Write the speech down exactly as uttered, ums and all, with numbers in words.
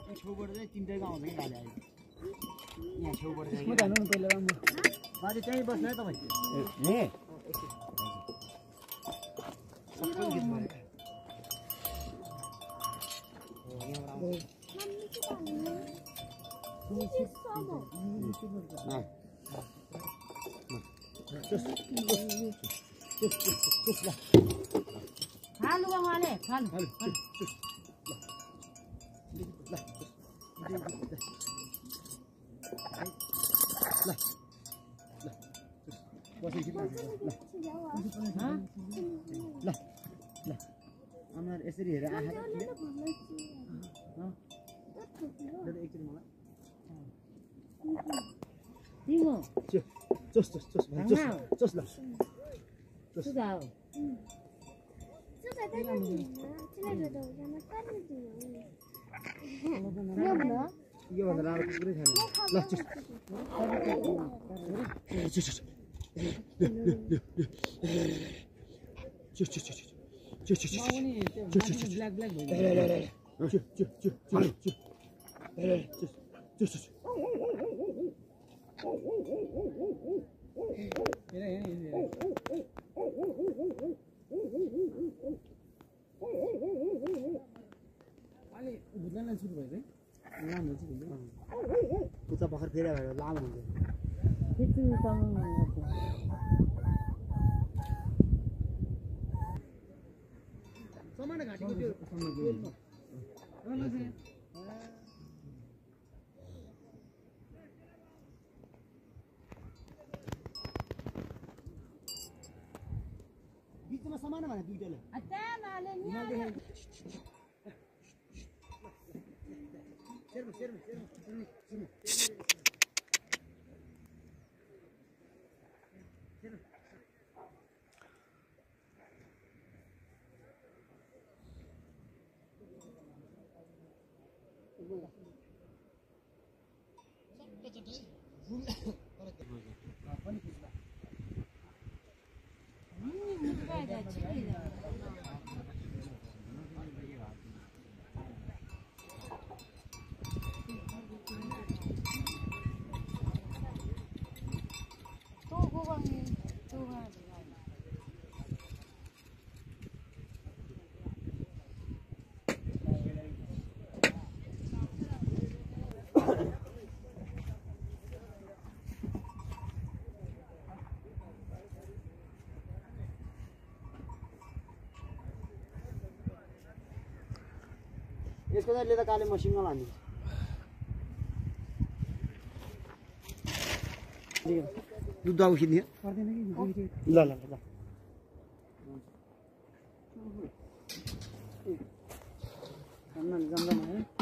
छेउबाट चाहिँ तिनटैको आउँछ कि गाडी आयो यहाँ छेउबाट चाहिँ म जानु न पहिला राम्रो बाजे त्यहीँ बस्नु है तपाईँ ए सबै गीत भयो खालु उहाँले खालु अनुहार यसरी हेरेर आँखा एकचोटि मलाई दिमो चोस चोस चोस चोस चोस ल सुझाव यो भन्दा राम्रो कुरै छैन ल चोस चोस चोस चोस चोस चुस चुस चुस चुस ब्ल्याक ब्ल्याक भयो चुस चुस चुस चुस चुस चुस हेर हेर अलि भुत्न सुरु भयो है लामो चाहिँ उता भर्खर फेरि भयो लामो हुन्छ समान घाटीको त्यो बिचमा समान भने दुईटाले अचानले नि शेर्मा शेर्मा शेर्मा यसको चाहिँ लिँदा काले मसिनो लाने दुध आउ खिच्ने पर्दैन कि ल ल ल जम्मा है